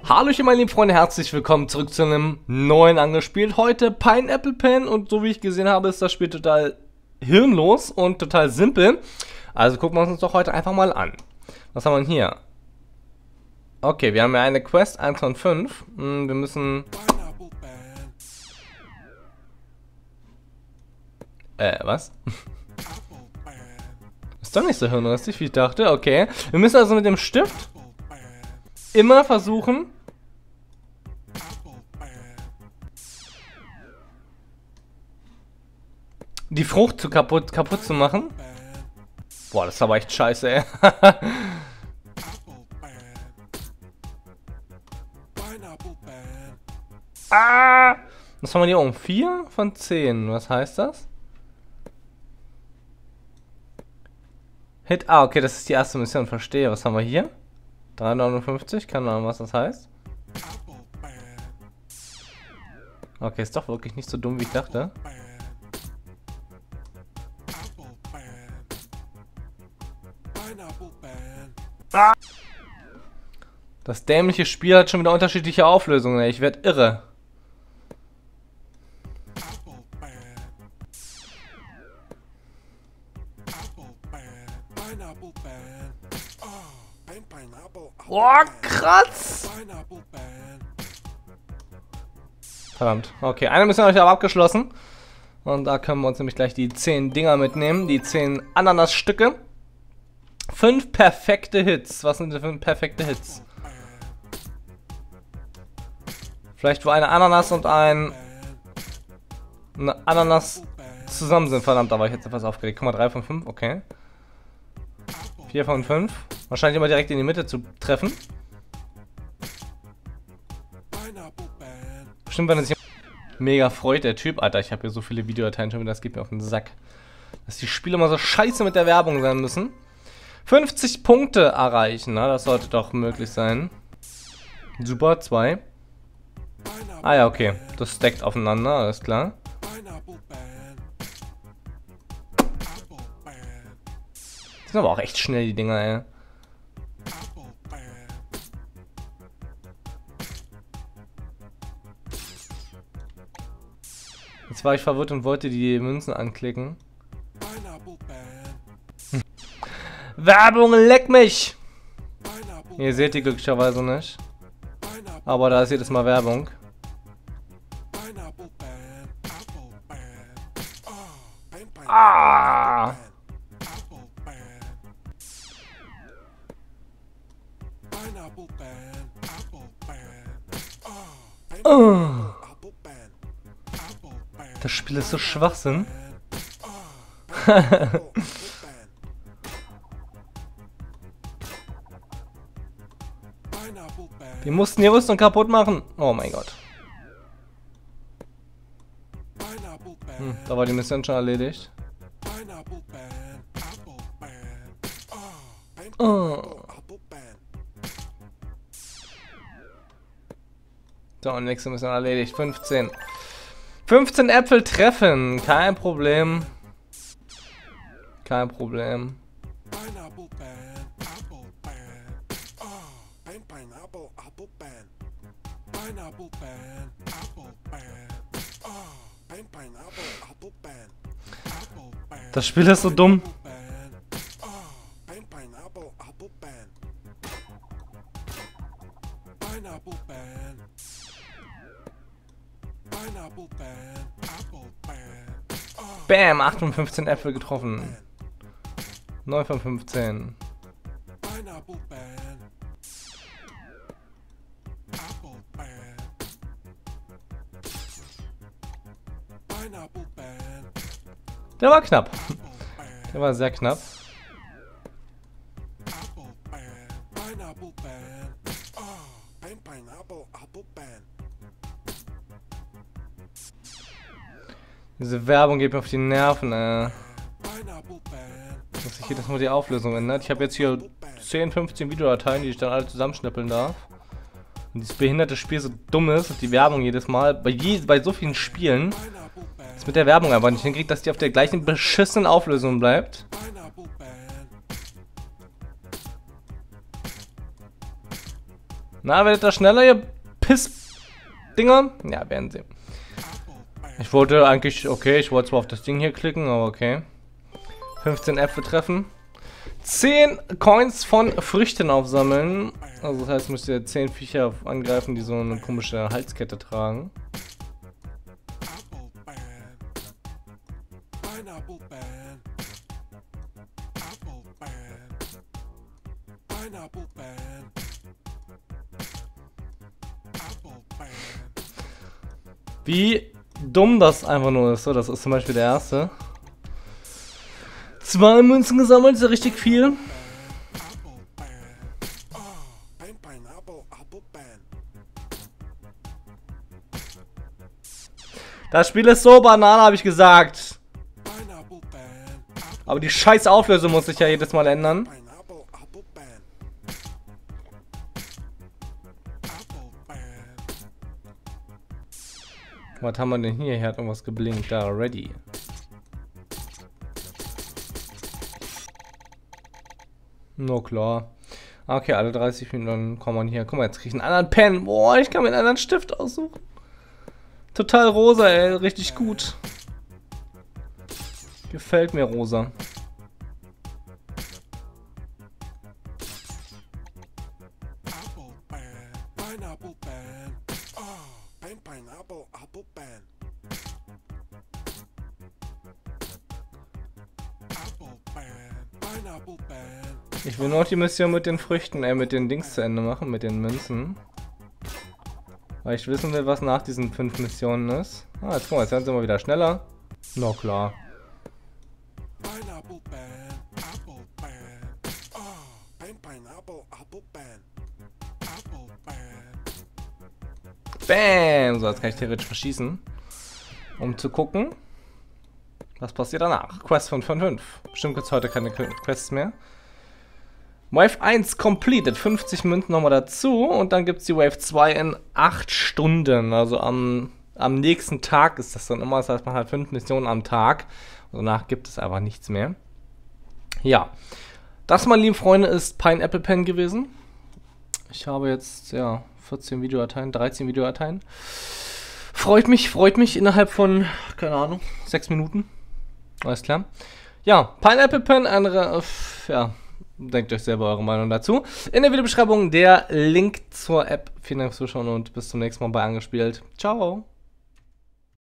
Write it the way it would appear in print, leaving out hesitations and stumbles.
Hallöchen meine lieben Freunde, herzlich willkommen zurück zu einem neuen Angespielt. Heute Pineapple Pen und so wie ich gesehen habe, ist das Spiel total hirnlos und total simpel. Also gucken wir uns doch heute einfach mal an. Was haben wir denn hier? Okay, wir haben ja eine Quest, 1 von 5. Wir müssen... was? Ist doch nicht so hirnrissig, wie ich dachte. Okay, wir müssen also mit dem Stift immer versuchen, die Frucht kaputt zu machen. Boah, das ist aber echt scheiße, ey. Ah! Was haben wir hier oben? 4 von 10. Was heißt das? Hit. Ah, okay, das ist die erste Mission. Verstehe. Was haben wir hier? 359. Keine Ahnung, was das heißt. Okay, ist doch wirklich nicht so dumm, wie ich dachte. Ah! Das dämliche Spiel hat schon wieder unterschiedliche Auflösungen. Ey. Ich werde irre. Boah, krass! Verdammt. Okay, eine Mission habe ich aber abgeschlossen. Und da können wir uns nämlich gleich die 10 Dinger mitnehmen. Die 10 Ananasstücke. 5 perfekte Hits. Was sind denn 5 perfekte Hits? Vielleicht wo eine Ananas und eine Ananas zusammen sind. Verdammt, da war ich jetzt etwas aufgeregt. Guck mal, 3 von 5, okay. 4 von 5. Wahrscheinlich immer direkt in die Mitte zu treffen. Bestimmt, wenn er sich mega freut, der Typ. Alter, ich habe hier so viele Videodateien schon wieder, das geht mir auf den Sack. Dass die Spiele immer so scheiße mit der Werbung sein müssen. 50 Punkte erreichen, na, das sollte doch möglich sein. Super, 2. Ah ja, okay. Das stackt aufeinander, alles klar. Das sind aber auch echt schnell, die Dinger, ey. Jetzt war ich verwirrt und wollte die Münzen anklicken. Werbung, leck mich! Ihr seht die glücklicherweise nicht. Aber da ist jedes Mal Werbung. Ah! Das Spiel ist so Schwachsinn. Wir mussten die Rüstung kaputt machen. Oh mein Gott. Da war die Mission schon erledigt. Oh. So, und nächste Mission erledigt. 15. 15 Äpfel treffen. Kein Problem. Kein Problem. Das Spiel ist so dumm. Bam, 8 von 15 Äpfel getroffen. 9 von 15. Der war knapp. Der war sehr knapp. Diese Werbung geht mir auf die Nerven, dass sich jedes Mal die Auflösung ändert. Ich habe jetzt hier 10, 15 Videodateien, die ich dann alle zusammenschnippeln darf. Und dieses behinderte Spiel so dumm ist und die Werbung jedes Mal, bei so vielen Spielen, das mit der Werbung einfach nicht hinkriegt, dass die auf der gleichen beschissenen Auflösung bleibt. Na, werdet ihr schneller, ihr Piss-Dinger? Ja, werden sie. Ich wollte eigentlich, okay, ich wollte zwar auf das Ding hier klicken, aber okay. 15 Äpfel treffen. 10 Coins von Früchten aufsammeln. Also das heißt, müsst ihr 10 Viecher angreifen, die so eine komische Halskette tragen. Wie dumm das einfach nur ist. So, das ist zum Beispiel der erste. 2 Münzen gesammelt, ist ja richtig viel. Das Spiel ist so Banane, habe ich gesagt. Aber die scheiß Auflösung muss sich ja jedes Mal ändern. Was haben wir denn hier? Hier hat irgendwas geblinkt. Da, ready. No klar. Okay, alle 30 Minuten kommt man hier. Guck mal, jetzt krieg ich einen anderen Pen. Boah, ich kann mir einen anderen Stift aussuchen. Total rosa, ey. Richtig gut. Gefällt mir rosa. Ich will noch die Mission mit den Früchten, mit den Dings zu Ende machen, mit den Münzen. Weil ich wissen will, was nach diesen 5 Missionen ist. Ah, jetzt guck mal, jetzt werden sie mal wieder schneller. Na klar. Bam! So, jetzt kann ich theoretisch verschießen. Um zu gucken, was passiert danach. Quest 5 von 5. Bestimmt gibt es heute keine Quests mehr. Wave 1 completed. 50 Münzen nochmal dazu. Und dann gibt es die Wave 2 in 8 Stunden. Also am nächsten Tag ist das dann immer. Das heißt, man hat 5 Missionen am Tag. Und danach gibt es einfach nichts mehr. Ja. Das, meine lieben Freunde, ist Pineapple Pen gewesen. Ich habe jetzt, ja, 14 Videodateien, 13 Videodateien. Freut mich innerhalb von, keine Ahnung, 6 Minuten. Alles klar. Ja, Pineapple Pen, ja, denkt euch selber eure Meinung dazu. In der Videobeschreibung der Link zur App. Vielen Dank fürs Zuschauen und bis zum nächsten Mal bei Angespielt. Ciao.